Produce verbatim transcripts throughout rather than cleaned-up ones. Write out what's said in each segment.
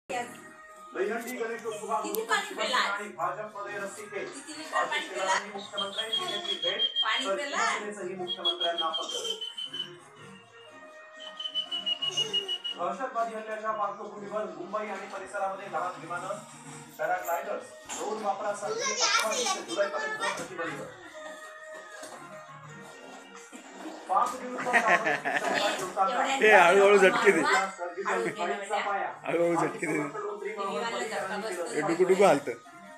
दहीहंडी गणेशोत्सवात आणि भाजपमध्ये रस्सीखेच मुख्यमंत्र्यांनी दिल्याची भेट तर शिवसेनेचंही मुख्यमंत्र्यांना पत्र. दहशतवादी हल्ल्याच्या पार्श्वभूमीवर मुंबई आणि परिसरामध्ये दहा विमानं, पॅराग्लायडर्स, ड्रोन वापरासाठी अठ्ठावीस जुलैपर्यंत प्रतिबंध. हे हळूहळू झटके दे, हळूहळू झटके दे, डुकू डुकू हालत.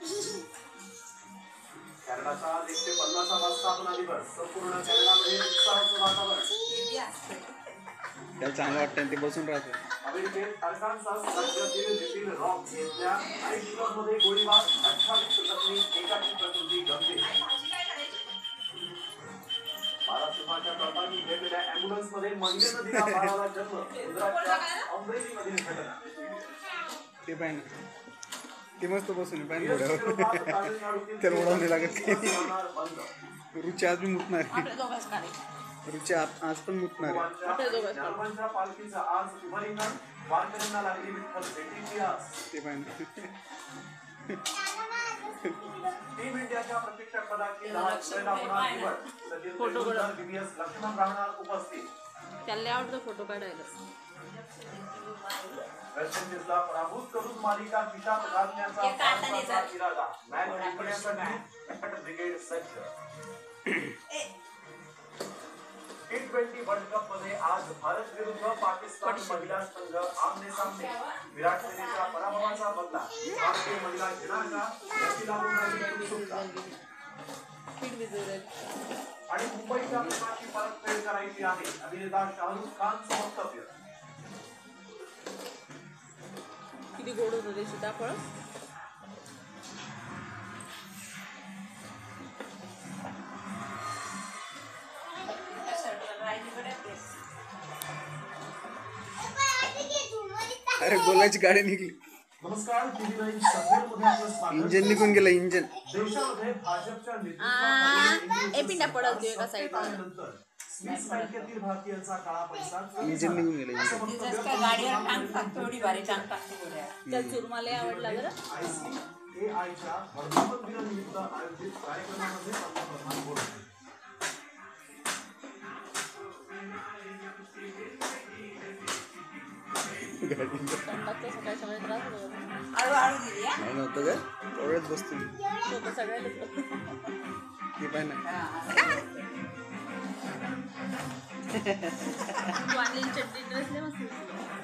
कॅनडाचा एकशे पन्नासावा स्थापना दिवस संपूर्ण कॅनडामध्ये उत्साहाचं वातावरण. त्याला चांगलं वाटतं ते बसून राहतं. अमेरिकेत अर्कान्सास राज्यातील लिटिल रॉक येथल्या हायस्कूलमध्ये गोळीबार, अठ्ठावीस जखमी, एकाची प्रकृती गंभीर. बारासिंहाच्या तळपांनी घेतलेल्या अँब्युलन्समध्ये महिलेनं दिला बाळाला जन्म. गुजरातच्या अमरेलीमधील घटना. ते पाहिजे ते मस्त बसून पाहिजे घोड्यावर. त्याला उडवणे लागत काही. रुचा आज मी मुतणार, रुचा आज पण मुतणार. हनुमानच्या पालखीचा आज शुभरिंगण, वारकऱ्यांना लागली विठ्ठल भेटीची आस. ते पाहिजे. टीम इंडियाच्या प्रशिक्षक पदाची दहा जुलैला होणार निवड. सचिन तेंडुलकर, बीबीएस लक्ष्मण राहणार उपस्थित. त्याला आवडतं फोटो काढायला. वेस्ट इंडिजला पराभूत करून मालिका खिशात घालण्याचा भारताचा इरादा. मॅच जिंकण्यासाठी ब्रिगेड सज्ज. टी ट्वेंटी वर्ल्ड कप मध्ये आज भारत विरुद्ध पाकिस्तान महिला संघ आमने सामने. विराट कोहलीच्या पराभवाचा बदला भारतीय महिला घेणार का, याची लागून राहिली उत्सुकता. आणि मुंबईच्या प्रेमाची परतफेड करायची आहे, अभिनेता शाहरुख खानचं वक्तव्य. किती गोड होतं ते सीताफळ. अरे बोलायची गाडी निघली. नमस्कार, इंजन निघून गेलं. इंजन देशामध्ये भाजपच्या ए पिंडा पडवतोय एका साईडला. स्विस बँकेतील भारतीयांचा काळा पैसा इंजन निघून गेलं. गाडीवर टांग टाकतो, एवढी भारी टांग टाकतो. त्या चुरमाला आवडला बरं. आयसीएआयच्या वर्धापन दिनानिमित्त आयोजित कार्यक्रमामध्ये पंतप्रधान बोलत होते. सकाळी सकाळी त्रास होतो. नाही नव्हतं का, तेवढंच बसतो सगळ्याला ते पाय ना. चटणी ड्रेसले मस्त.